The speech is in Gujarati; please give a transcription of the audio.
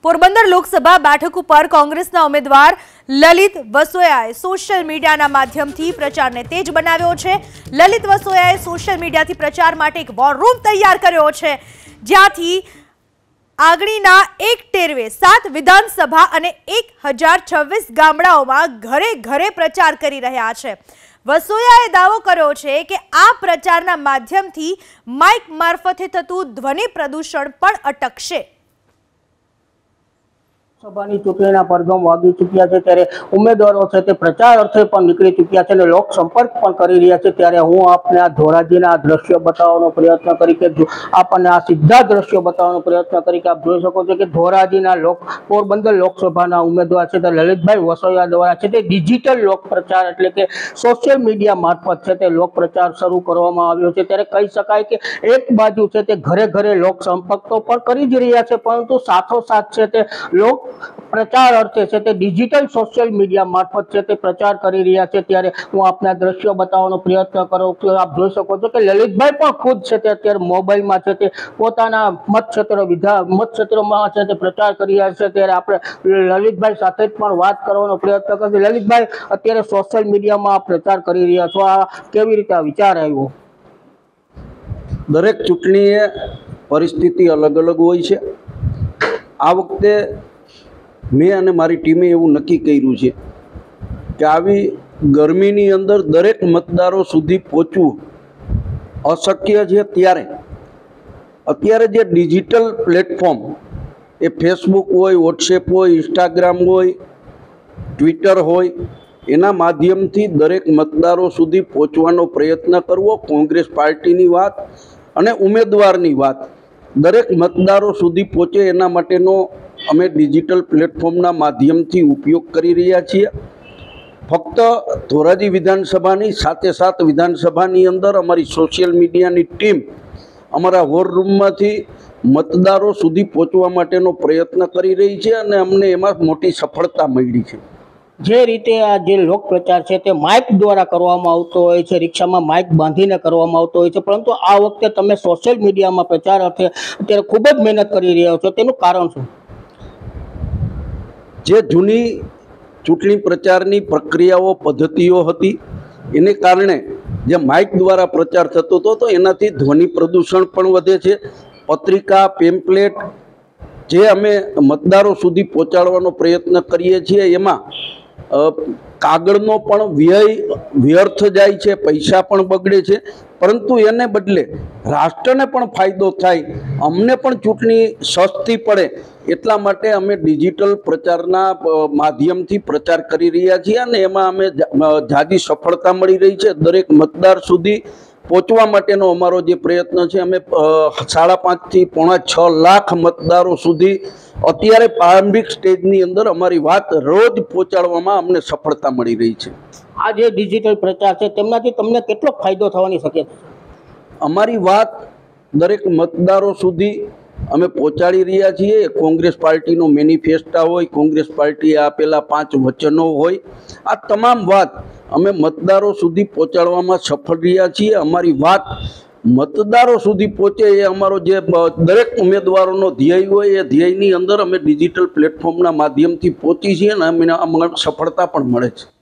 પોરબંદર લોકસભા બેઠક ઉપર કોંગ્રેસના ઉમેદવાર લલિત વસોયાએ સોશિયલ મીડિયાના માધ્યમથી પ્રચારને તેજ બનાવ્યો છે। લલિત વસોયાએ સોશિયલ મીડિયાથી પ્રચાર માટે એક વોર રૂમ તૈયાર કર્યો છે, જ્યાંથી આગળીના એક ટેરવે 7 વિધાનસભા અને 1026 ગામડાઓમાં ઘરે ઘરે પ્રચાર કરી રહ્યા છે। વસોયાએ દાવો કર્યો છે કે આ પ્રચારના માધ્યમથી માઇક મારફતે થતું ધ્વનિ પ્રદૂષણ પણ અટકશે। સભાની ચૂંટણીના પડઘમ વાગી ચૂક્યા છે, ત્યારે ઉમેદવારો છે તે પ્રચાર અર્થે પણ નીકળી ચૂક્યા છે અને લોક સંપર્ક પણ કરી રહ્યા છે। ત્યારે હું આપને આ ધોરાજીના આ દ્રશ્યો બતાવવાનો પ્રયત્ન કરી કે આપણને આ સીધા દ્રશ્યો બતાવવાનો પ્રયત્ન કરી કે આપ જોઈ શકો છો કે ધોરાજીના પોરબંદર લોકસભાના ઉમેદવાર છે તે લલિતભાઈ વસોયા દ્વારા છે તે ડિજિટલ લોક પ્રચાર એટલે કે સોશિયલ મીડિયા મારફત છે તે લોક પ્રચાર શરૂ કરવામાં આવ્યો છે। ત્યારે કહી શકાય કે એક બાજુ છે તે ઘરે ઘરે લોક સંપર્ક તો પણ કરી જ રહ્યા છે, પરંતુ સાથોસાથ છે તે લોક પ્રચાર અર્થે છે તે ડિજિટલ સોશિયલ મીડિયા મારફત છે તે પ્રચાર કરી રહ્યા છે। ત્યારે હું આપના દ્રશ્યો બતાવવાનો પ્રયત્ન કરું છું। આપ જોઈ શકો છો કે લલિતભાઈ પણ ખુદ છે તે અત્યારે મોબાઈલમાં છે તે પોતાના મતક્ષેત્રોમાં છે તે પ્રચાર કરી રહ્યા છે। ત્યારે આપણે લલિતભાઈ સાથે પણ વાત કરવાનો પ્રયત્ન કરીશું। લલિતભાઈ, અત્યારે સોશિયલ મીડિયામાં પ્રચાર કરી રહ્યા છો, આ કેવી રીતે આ વિચાર આવ્યો? દરેક ચૂંટણીએ પરિસ્થિતિ અલગ અલગ હોય છે। આ વખતે મેં અને મારી ટીમે એવું નક્કી કર્યું છે કે આવી ગરમીની અંદર દરેક મતદારો સુધી પહોંચવું અશક્ય છે। ત્યારે અત્યારે જે ડિજિટલ પ્લેટફોર્મ એ ફેસબુક હોય, વોટ્સએપ હોય, ઇન્સ્ટાગ્રામ હોય, ટ્વિટર હોય, એના માધ્યમથી દરેક મતદારો સુધી પહોંચવાનો પ્રયત્ન કરવો। કોંગ્રેસ પાર્ટીની વાત અને ઉમેદવારની વાત દરેક મતદારો સુધી પહોંચે એના માટેનો અમે ડિજિટલ પ્લેટફોર્મના માધ્યમથી ઉપયોગ કરી રહ્યા છીએ। ફક્ત ધોરાજી વિધાનસભાની સાથે વિધાનસભાની અંદર અમારી સોશિયલ મીડિયાની ટીમ અમારા વોર રૂમમાંથી મતદારો સુધી પહોંચવા માટેનો પ્રયત્ન કરી રહી છે અને અમને એમાં મોટી સફળતા મળી છે। જે રીતે આ જે લોક પ્રચાર છે તે માઇક દ્વારા કરવામાં આવતો હોય છે, રિક્ષામાં માઇક બાંધીને કરવામાં આવતો હોય છે, પરંતુ આ વખતે તમે સોશિયલ મીડિયામાં પ્રચાર અર્થે અત્યારે ખૂબ જ મહેનત કરી રહ્યા છો, તેનું કારણ શું? જે જૂની ચૂંટણી પ્રચારની પ્રક્રિયાઓ પદ્ધતિઓ હતી એને કારણે જે માઇક દ્વારા પ્રચાર થતો હતો તો એનાથી ધ્વનિ પ્રદૂષણ પણ વધે છે। પત્રિકા, પેમ્પલેટ જે અમે મતદારો સુધી પહોંચાડવાનો પ્રયત્ન કરીએ છીએ એમાં કાગળનો પણ વ્યર્થ જાય છે, પૈસા પણ બગડે છે, પરંતુ એને બદલે રાષ્ટ્રને પણ ફાયદો થાય, અમને પણ ચૂંટણી સસ્તી પડે એટલા માટે અમે ડિજિટલ પ્રચારના માધ્યમથી પ્રચાર કરી રહ્યા છીએ અને એમાં અમે ઝાઝી સફળતા મળી રહી છે। દરેક મતદાર સુધી પહોંચવા માટેનો અમારો જે પ્રયત્ન છે અમે 5.5 થી 6 લાખ મતદારો સુધી અત્યારે પ્રારંભિક સ્ટેજની અંદર અમારી વાત રોજ પહોંચાડવામાં અમને સફળતા મળી રહી છે। આ જે ડિજિટલ પ્રચાર છે તેમનાથી તમને કેટલો ફાયદો થવાની શક્યતા છે? અમારી વાત દરેક મતદારો સુધી અમે પહોંચાડી રહ્યા છીએ। કોંગ્રેસ પાર્ટીનો મેનિફેસ્ટો હોય, કોંગ્રેસ પાર્ટીએ આપેલા 5 વચનો હોય, આ તમામ વાત અમે મતદારો સુધી પહોંચાડવામાં સફળ રહ્યા છીએ। અમારી વાત મતદારો સુધી પહોંચે એ અમારો જે દરેક ઉમેદવારોનો ધ્યેય હોય એ ધ્યેયની અંદર અમે ડિજિટલ પ્લેટફોર્મના માધ્યમથી પહોંચી છીએ અને અમને સફળતા પણ મળે છે।